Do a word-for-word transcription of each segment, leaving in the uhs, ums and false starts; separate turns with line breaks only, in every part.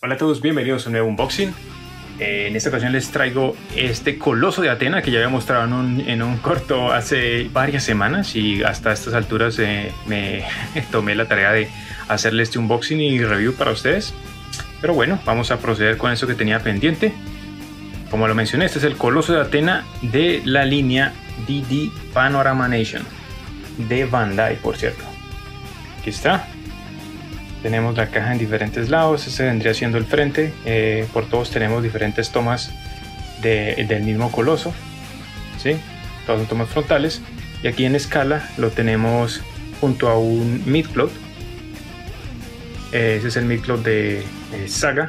Hola a todos, bienvenidos a un nuevo unboxing. Eh, en esta ocasión les traigo este coloso de Athena que ya había mostrado en un, en un corto hace varias semanas, y hasta estas alturas eh, me tomé la tarea de hacerle este unboxing y review para ustedes. Pero bueno, vamos a proceder con eso que tenía pendiente. Como lo mencioné, este es el coloso de Athena de la línea D D Panorama Nation de Bandai, por cierto. Aquí está. Tenemos la caja en diferentes lados. Este vendría siendo el frente. Eh, por todos tenemos diferentes tomas de, del mismo coloso, ¿sí? Todas son tomas frontales. Y aquí en escala lo tenemos junto a un midcloth. Eh, ese es el midcloth de eh, Saga.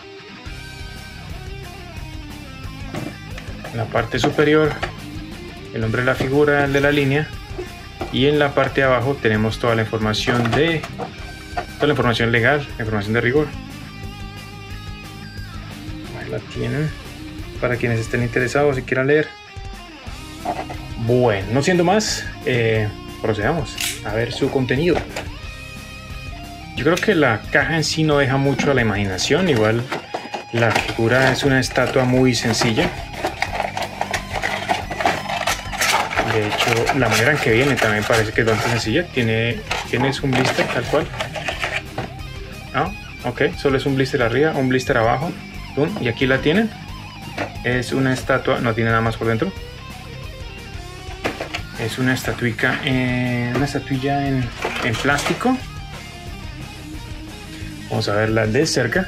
En la parte superior el nombre de la figura de la línea, y en la parte de abajo tenemos toda la información de toda la información legal, la información de rigor. Ahí la tienen para quienes estén interesados y quieran leer. Bueno, no siendo más, eh, procedamos a ver su contenido. Yo creo que la caja en sí no deja mucho a la imaginación. Igual la figura es una estatua muy sencilla. De hecho, la manera en que viene también parece que es bastante sencilla. Tiene, tienes un blister tal cual. Ah, ok, solo es un blister arriba, un blister abajo. ¡Pum! Y aquí la tienen. Es una estatua, no tiene nada más por dentro. Es una estatuica, eh, una estatuilla en, en plástico. Vamos a verla de cerca.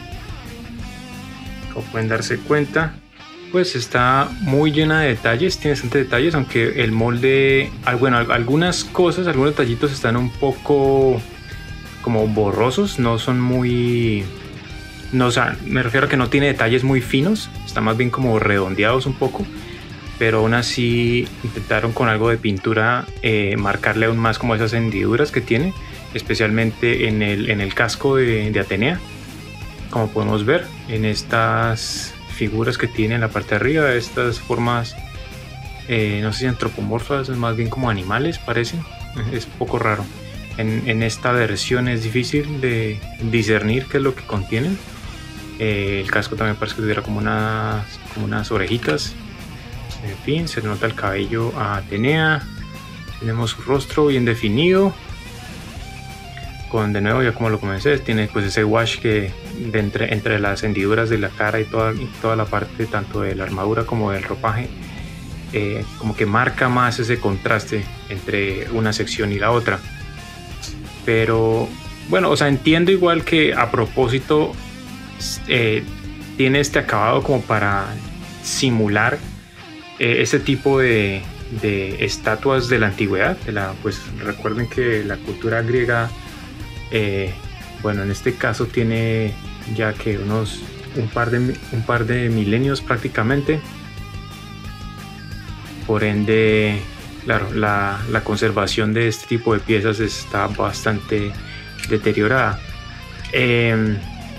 Como pueden darse cuenta, pues está muy llena de detalles, tiene bastantes detalles, aunque el molde, bueno, algunas cosas, algunos detallitos están un poco como borrosos, no son muy, no, o sea, me refiero a que no tiene detalles muy finos, está más bien como redondeados un poco, pero aún así intentaron con algo de pintura eh, marcarle aún más como esas hendiduras que tiene, especialmente en el, en el casco de, de Atenea, como podemos ver en estas figuras que tiene en la parte de arriba, estas formas, eh, no sé si antropomorfas, más bien como animales parecen, es un poco raro. En, en esta versión es difícil de discernir qué es lo que contienen. Eh, el casco también parece que tuviera como unas, como unas orejitas. En fin, se nota el cabello a Atenea. Tenemos su rostro bien definido. Con, de nuevo, ya como lo comencé, tiene pues ese wash que de entre, entre las hendiduras de la cara y toda, y toda la parte tanto de la armadura como del ropaje, eh, como que marca más ese contraste entre una sección y la otra. Pero bueno, o sea, entiendo igual que a propósito eh, tiene este acabado como para simular eh, ese tipo de, de estatuas de la antigüedad. De la, pues recuerden que la cultura griega, eh, bueno, en este caso tiene ya que unos un par de, un par de milenios prácticamente. Por ende, claro, la, la conservación de este tipo de piezas está bastante deteriorada. Eh,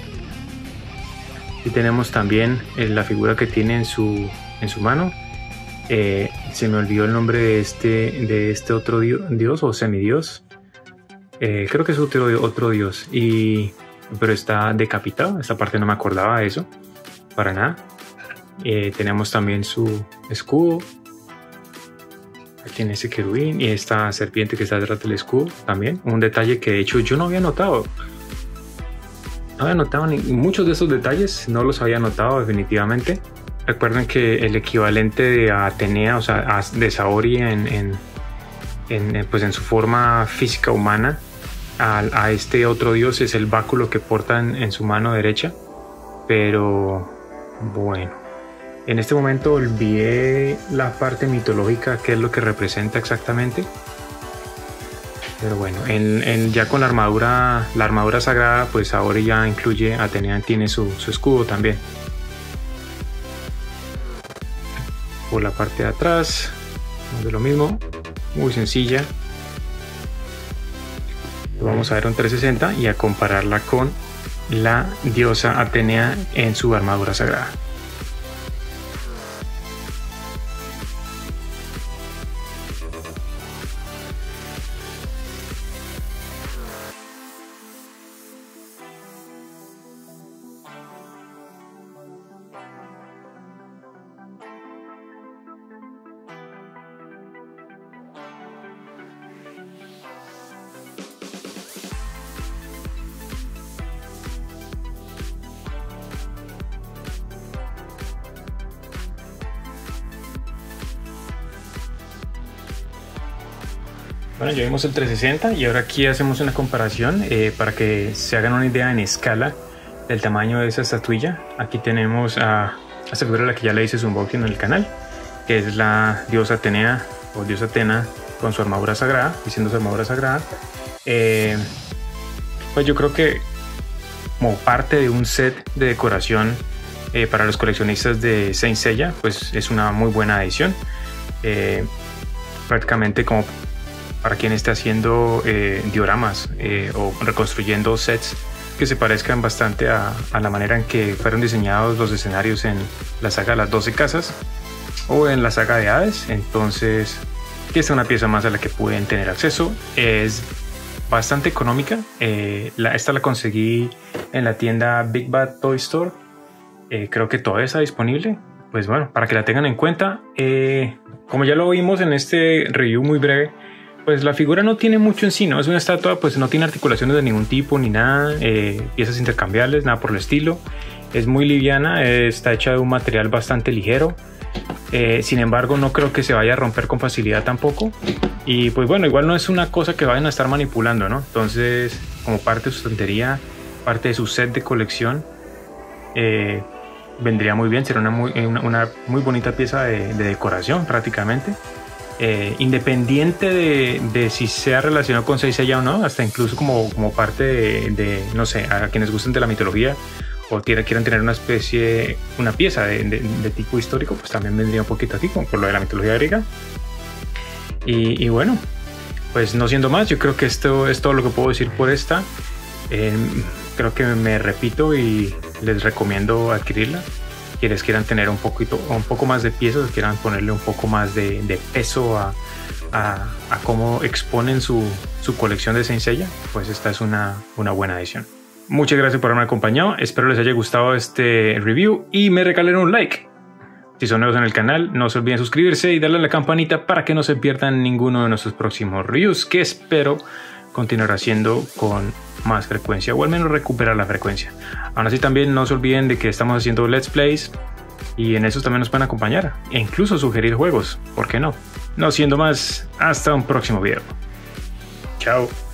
y tenemos también eh, la figura que tiene en su, en su mano. Eh, se me olvidó el nombre de este, de este otro dios, dios o semidios. Eh, creo que es otro, otro dios, y, pero está decapitado. Esta parte no me acordaba de eso, para nada. Eh, tenemos también su escudo. Tiene ese querubín y esta serpiente que está detrás del escudo también. Un detalle que de hecho yo no había notado. No había notado ni, muchos de esos detalles, no los había notado definitivamente. Recuerden que el equivalente de Atenea, o sea, de Saori en, en, en, pues en su forma física humana, a, a este otro dios es el báculo que porta en, en su mano derecha. Pero bueno. En este momento olvidé la parte mitológica, qué es lo que representa exactamente. Pero bueno, en, en, ya con la armadura, la armadura sagrada, pues ahora ya incluye, Atenea tiene su, su escudo también. Por la parte de atrás, de lo mismo, muy sencilla. Vamos a ver un trescientos sesenta y a compararla con la diosa Atenea en su armadura sagrada. Bueno, ya vimos el trescientos sesenta y ahora aquí hacemos una comparación eh, para que se hagan una idea en escala del tamaño de esa estatuilla. Aquí tenemos a esta figura a la que ya le hice su unboxing en el canal, que es la diosa Atenea o diosa Atena con su armadura sagrada, diciendo su armadura sagrada. Eh, pues yo creo que como parte de un set de decoración eh, para los coleccionistas de Saint Seiya, pues es una muy buena adición. Eh, prácticamente como para quien esté haciendo eh, dioramas eh, o reconstruyendo sets que se parezcan bastante a, a la manera en que fueron diseñados los escenarios en la saga de las doce casas o en la saga de Hades. Entonces, esta es una pieza más a la que pueden tener acceso. Es bastante económica. Eh, la, esta la conseguí en la tienda Big Bad Toy Store. Eh, creo que todavía está disponible. Pues bueno, para que la tengan en cuenta. Eh, como ya lo vimos en este review muy breve, pues la figura no tiene mucho en sí, ¿no? Es una estatua, pues no tiene articulaciones de ningún tipo ni nada, eh, piezas intercambiables, nada por el estilo. Es muy liviana, eh, está hecha de un material bastante ligero. Eh, sin embargo, no creo que se vaya a romper con facilidad tampoco. Y pues bueno, igual no es una cosa que vayan a estar manipulando, ¿no? Entonces, como parte de su estantería, parte de su set de colección, eh, vendría muy bien. Será una muy, una, una muy bonita pieza de, de decoración prácticamente. Eh, independiente de, de si sea relacionado con Saint Seiya o no, hasta incluso como, como parte de, de, no sé, a quienes gusten de la mitología o quieran tener una especie, una pieza de, de, de tipo histórico, pues también vendría un poquito aquí, como por lo de la mitología griega. Y, y bueno, pues no siendo más, yo creo que esto es todo lo que puedo decir por esta. Eh, creo que me repito y les recomiendo adquirirla. Quienes quieran tener un poquito, un poco más de piezas, quieran ponerle un poco más de, de peso a, a, a cómo exponen su, su colección de Saint Seiya, pues esta es una, una buena edición. Muchas gracias por haberme acompañado, espero les haya gustado este review y me regalen un like. Si son nuevos en el canal, no se olviden suscribirse y darle a la campanita para que no se pierdan ninguno de nuestros próximos reviews, que espero continuar haciendo con más frecuencia, o al menos recuperar la frecuencia. Aún así, también no se olviden de que estamos haciendo Let's Plays y en esos también nos pueden acompañar e incluso sugerir juegos, ¿por qué no? No siendo más, hasta un próximo video. Chao.